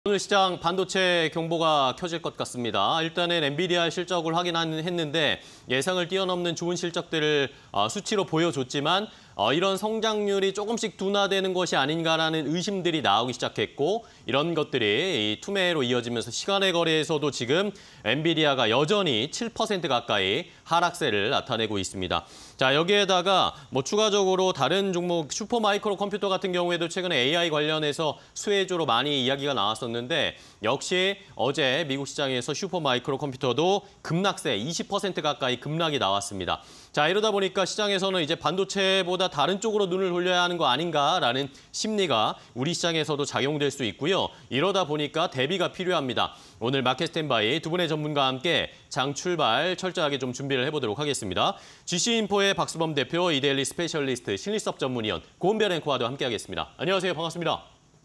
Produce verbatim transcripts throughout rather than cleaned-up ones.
오늘 시장 반도체 경보가 켜질 것 같습니다. 일단은 엔비디아 실적을 확인했는데 예상을 뛰어넘는 좋은 실적들을 수치로 보여줬지만 이런 성장률이 조금씩 둔화되는 것이 아닌가라는 의심들이 나오기 시작했고 이런 것들이 투매로 이어지면서 시간의 거래에서도 지금 엔비디아가 여전히 칠 퍼센트 가까이 하락세를 나타내고 있습니다. 자, 여기에다가 뭐 추가적으로 다른 종목 슈퍼마이크로 컴퓨터 같은 경우에도 최근에 에이아이 관련해서 수혜주로 많이 이야기가 나왔었는데 역시 어제 미국 시장에서 슈퍼마이크로 컴퓨터도 급락세 이십 퍼센트 가까이 급락이 나왔습니다. 자, 이러다 보니까 시장에서는 이제 반도체보다 다른 쪽으로 눈을 돌려야 하는 거 아닌가라는 심리가 우리 시장에서도 작용될 수 있고요. 이러다 보니까 대비가 필요합니다. 오늘 마켓 스탠바이 두 분의 전문가와 함께 장 출발 철저하게 좀 준비를 해보도록 하겠습니다. 지씨인포의 박수범 대표, 이데일리 스페셜리스트, 신리섭 전문위원, 고은별 앵커와도 함께하겠습니다. 안녕하세요. 반갑습니다.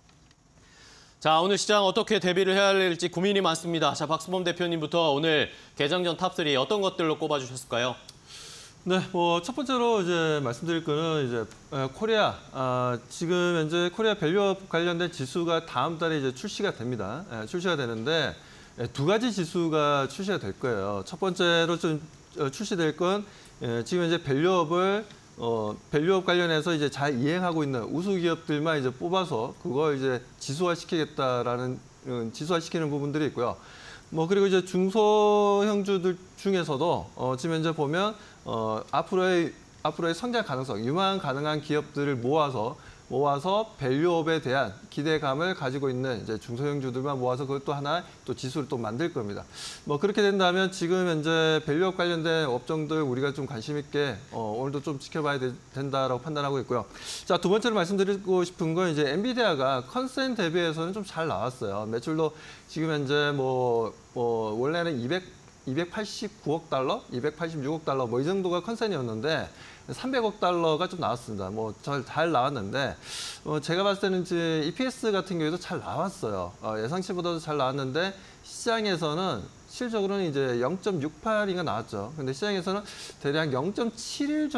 자, 오늘 시장 어떻게 대비를 해야 할지 고민이 많습니다. 자, 박수범 대표님부터 오늘 개장전 탑삼 어떤 것들로 꼽아주셨을까요? 네, 뭐 첫 번째로 이제 말씀드릴 거는 이제 코리아 아, 지금 현재 코리아 밸류업 관련된 지수가 다음 달에 이제 출시가 됩니다. 예, 출시가 되는데 예, 두 가지 지수가 출시가 될 거예요. 첫 번째로 좀 출시될 건 예, 지금 이제 밸류업을 어, 밸류업 관련해서 이제 잘 이행하고 있는 우수 기업들만 이제 뽑아서 그걸 이제 지수화시키겠다라는 음, 지수화시키는 부분들이 있고요. 뭐 그리고 이제 중소형주들 중에서도 어, 지금 현재 보면 어, 앞으로의 앞으로의 성장 가능성, 유망 가능한 기업들을 모아서 모아서 밸류업에 대한 기대감을 가지고 있는 이제 중소형주들만 모아서 그것도 하나 또 지수를 또 만들 겁니다. 뭐 그렇게 된다면 지금 현재 밸류업 관련된 업종들 우리가 좀 관심 있게 어, 오늘도 좀 지켜봐야 되, 된다라고 판단하고 있고요. 자, 두 번째로 말씀드리고 싶은 건 이제 엔비디아가 컨센 대비해서는 좀 잘 나왔어요. 매출도 지금 현재 뭐, 뭐 원래는 이백팔십구억 달러, 이백팔십육억 달러 뭐 이 정도가 컨센이었는데 삼백억 달러가 좀 나왔습니다. 뭐 잘 잘 나왔는데 어, 제가 봤을 때는 이제 이피에스 같은 경우에도 잘 나왔어요. 어, 예상치보다도 잘 나왔는데 시장에서는 실적으로는 이제 영 점 육팔인가 나왔죠. 근데 시장에서는 대략 영 점 칠일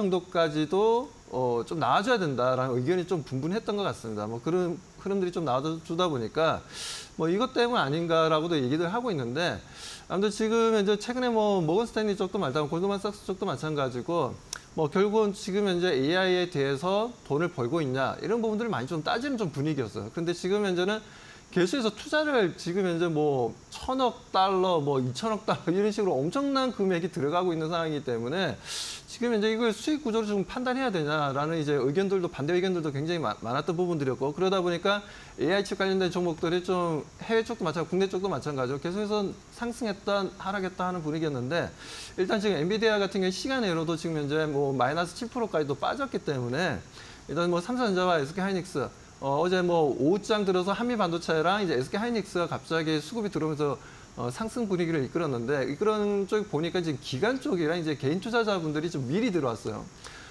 정도까지도 어, 좀 나와줘야 된다라는 의견이 좀 분분했던 것 같습니다. 뭐 그런 흐름들이 좀 나와주다 보니까 뭐 이것 때문 아닌가라고도 얘기를 하고 있는데 아무튼 지금 이제 최근에 뭐 모건 스탠리 쪽도 말하자면 골드만삭스 쪽도 마찬가지고 뭐 결국은 지금 현재 에이아이에 대해서 돈을 벌고 있냐 이런 부분들을 많이 좀 따지는 좀 분위기였어요. 그런데 지금 현재는 계속해서 투자를 지금 현재 뭐 천억 달러, 뭐 이천억 달러 이런 식으로 엄청난 금액이 들어가고 있는 상황이기 때문에 지금 현재 이걸 수익 구조를 좀 판단해야 되냐라는 이제 의견들도 반대 의견들도 굉장히 많았던 부분들이었고 그러다 보니까 에이아이 칩 관련된 종목들이 좀 해외 쪽도 마찬가지고 국내 쪽도 마찬가지고 계속해서 상승했다 하락했다 하는 분위기였는데 일단 지금 엔비디아 같은 경우 시간외로도 지금 현재 뭐 마이너스 칠 퍼센트까지도 빠졌기 때문에 일단 뭐 삼성전자와 에스케이하이닉스 어, 어제 뭐 오후장 들어서 한미반도체랑 이제 에스케이하이닉스가 갑자기 수급이 들어오면서 어, 상승 분위기를 이끌었는데 이끌은 쪽 보니까 지금 기관 쪽이랑 이제 개인 투자자분들이 좀 미리 들어왔어요.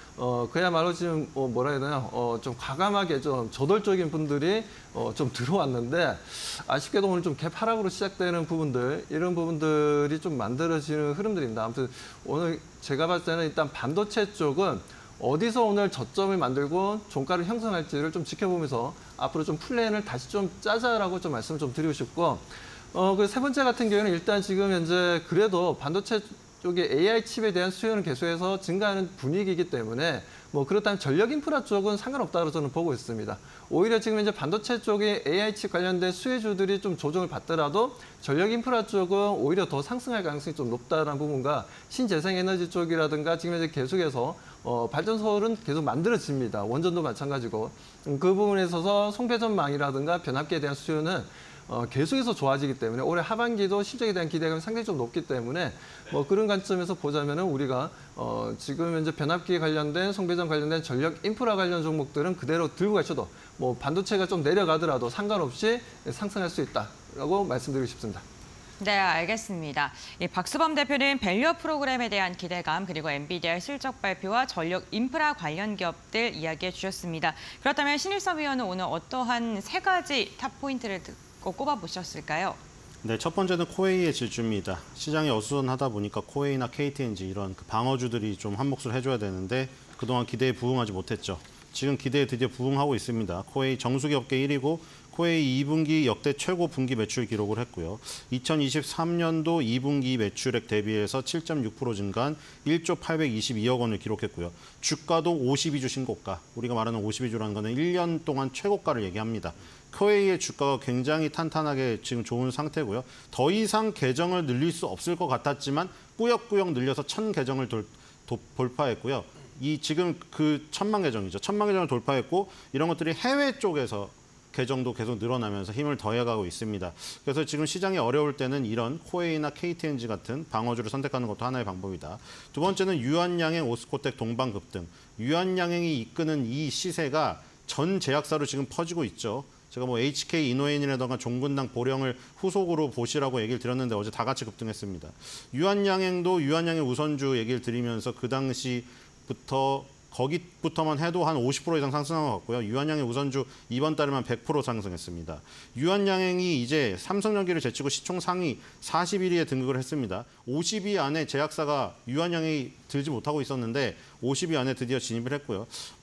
어, 그야말로 지금 뭐 뭐라 해야 되나 어, 좀 과감하게 좀 저돌적인 분들이 어, 좀 들어왔는데 아쉽게도 오늘 좀 갭 하락으로 시작되는 부분들 이런 부분들이 좀 만들어지는 흐름들입니다. 아무튼 오늘 제가 봤을 때는 일단 반도체 쪽은 어디서 오늘 저점을 만들고 종가를 형성할지를 좀 지켜보면서 앞으로 좀 플랜을 다시 좀 짜자라고 좀 말씀을 좀 드리고 싶고 어, 그 세 번째 같은 경우는 일단 지금 현재 그래도 반도체 쪽에 에이아이 칩에 대한 수요는 계속해서 증가하는 분위기이기 때문에 뭐 그렇다면 전력 인프라 쪽은 상관없다고 저는 보고 있습니다. 오히려 지금 이제 반도체 쪽에 에이아이 칩 관련된 수혜주들이 좀 조정을 받더라도 전력 인프라 쪽은 오히려 더 상승할 가능성이 좀 높다는 부분과 신재생에너지 쪽이라든가 지금 이제 계속해서 어, 발전소는 계속 만들어집니다. 원전도 마찬가지고 음, 그 부분에 있어서 송배전망이라든가 변압기에 대한 수요는 어, 계속해서 좋아지기 때문에 올해 하반기도 실적에 대한 기대감이 상당히 좀 높기 때문에 뭐 그런 관점에서 보자면은 우리가 어, 지금 현재 변압기 관련된 송배전 관련된 전력 인프라 관련 종목들은 그대로 들고 가셔도 뭐 반도체가 좀 내려가더라도 상관없이 상승할 수 있다라고 말씀드리고 싶습니다. 네, 알겠습니다. 이 박수범 대표는 밸류업 프로그램에 대한 기대감 그리고 엔비디아의 실적 발표와 전력 인프라 관련 기업들 이야기해 주셨습니다. 그렇다면 신일섭 위원은 오늘 어떠한 세 가지 탑 포인트를 듣고 꼽아보셨을까요? 네, 첫 번째는 코웨이의 질주입니다. 시장이 어수선하다 보니까 코웨이나 케이티엔지 이런 그 방어주들이 좀 한몫을 해줘야 되는데 그동안 기대에 부응하지 못했죠. 지금 기대에 드디어 부응하고 있습니다. 코웨이 정수기 업계 일 위고 코웨이 이 분기 역대 최고 분기 매출 기록을 했고요. 이천이십삼 년도 이 분기 매출액 대비해서 칠 점 육 퍼센트 증가한 일조 팔백이십이억 원을 기록했고요. 주가도 오십이 주 신고가, 우리가 말하는 오십이 주라는 거는 일 년 동안 최고가를 얘기합니다. 코웨이의 주가가 굉장히 탄탄하게 지금 좋은 상태고요. 더 이상 계정을 늘릴 수 없을 것 같았지만 꾸역꾸역 늘려서 천 계정을 돌, 도, 돌파했고요. 이 지금 그 천만 계정이죠. 천만 계정을 돌파했고 이런 것들이 해외 쪽에서 계정도 계속 늘어나면서 힘을 더해가고 있습니다. 그래서 지금 시장이 어려울 때는 이런 코웨이나 케이티엔지 같은 방어주를 선택하는 것도 하나의 방법이다. 두 번째는 유한양행, 오스코텍, 동방급등. 유한양행이 이끄는 이 시세가 전 제약사로 지금 퍼지고 있죠. 제가 뭐 에이치케이 이노엔이라던가 종근당, 보령을 후속으로 보시라고 얘기를 드렸는데 어제 다 같이 급등했습니다. 유한양행도 유한양행 우선주 얘기를 드리면서 그 당시부터 거기부터만 해도 한 오십 퍼센트 이상 상승한 것 같고요. 유한양행 우선주 이번 달에만 백 퍼센트 상승했습니다. 유한양행이 이제 삼성전기를 제치고 시총 상위 사십일 위에 등극을 했습니다. 오십 위 안에 제약사가 유한양행이 들지 못하고 있었는데 오십 위 안에 드디어 진입을 했고요.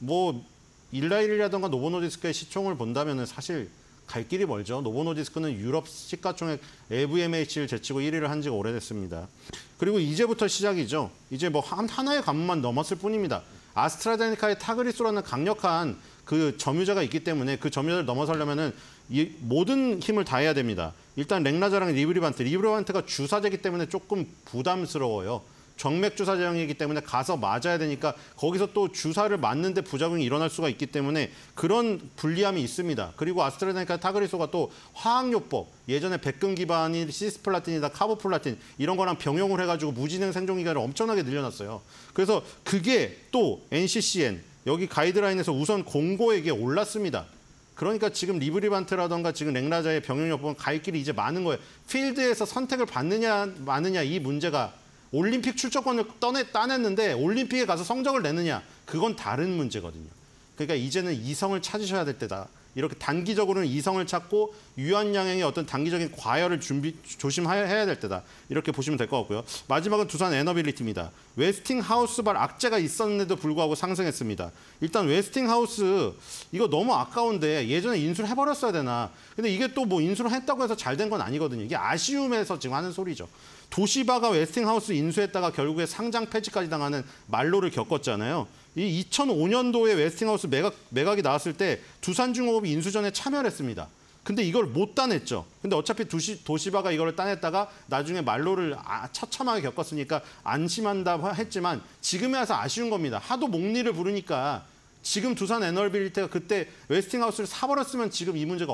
뭐 일라일이라던가 노보노디스크의 시총을 본다면 사실 갈 길이 멀죠. 노보노디스크는 유럽 시가총액 엘브이엠에이치를 제치고 일 위를 한 지가 오래됐습니다. 그리고 이제부터 시작이죠. 이제 뭐 한, 하나의 관문만 넘었을 뿐입니다. 아스트라제네카의 타그리소라는 강력한 그 점유자가 있기 때문에 그 점유자를 넘어서려면은 이 모든 힘을 다해야 됩니다. 일단 렉나자랑 리브리반트, 리브리반트가 주사제이기 때문에 조금 부담스러워요. 정맥 주사 제형이기 때문에 가서 맞아야 되니까 거기서 또 주사를 맞는데 부작용이 일어날 수가 있기 때문에 그런 불리함이 있습니다. 그리고 아스트라제네카 타그리소가 또 화학요법, 예전에 백금 기반이 시스플라틴이다, 카보플라틴 이런 거랑 병용을 해가지고 무진행 생존 기간을 엄청나게 늘려놨어요. 그래서 그게 또 엔씨씨엔 여기 가이드라인에서 우선 공고액에 올랐습니다. 그러니까 지금 리브리반트라던가 지금 렉나자의 병용요법은 갈 길이 이제 많은 거예요. 필드에서 선택을 받느냐 마느냐 이 문제가 올림픽 출전권을 떠내, 따냈는데 올림픽에 가서 성적을 내느냐 그건 다른 문제거든요. 그러니까 이제는 이성을 찾으셔야 될 때다. 이렇게 단기적으로는 이성을 찾고 유한양행의 어떤 단기적인 과열을 준비 조심해야 될 때다. 이렇게 보시면 될 것 같고요. 마지막은 두산 에너빌리티입니다. 웨스팅하우스발 악재가 있었는데도 불구하고 상승했습니다. 일단 웨스팅하우스 이거 너무 아까운데 예전에 인수를 해버렸어야 되나. 근데 이게 또 뭐 인수를 했다고 해서 잘 된 건 아니거든요. 이게 아쉬움에서 지금 하는 소리죠. 도시바가 웨스팅하우스 인수했다가 결국에 상장 폐지까지 당하는 말로를 겪었잖아요. 이 이천오 년도에 웨스팅하우스 매각, 매각이 나왔을 때 두산중공업이 인수전에 참여를 했습니다. 근데 이걸 못 따냈죠. 근데 어차피 도시, 도시바가 이걸 따냈다가 나중에 말로를 아, 처참하게 겪었으니까 안심한다 했지만 지금에 와서 아쉬운 겁니다. 하도 목리를 부르니까 지금 두산 에너빌리티가 그때 웨스팅하우스를 사버렸으면 지금 이 문제가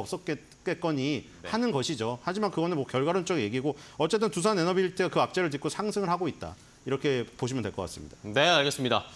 없었겠거니 네. 하는 것이죠. 하지만 그거는 뭐 결과론적 얘기고 어쨌든 두산 에너빌리티가 그 악재를 딛고 상승을 하고 있다. 이렇게 보시면 될 것 같습니다. 네, 알겠습니다.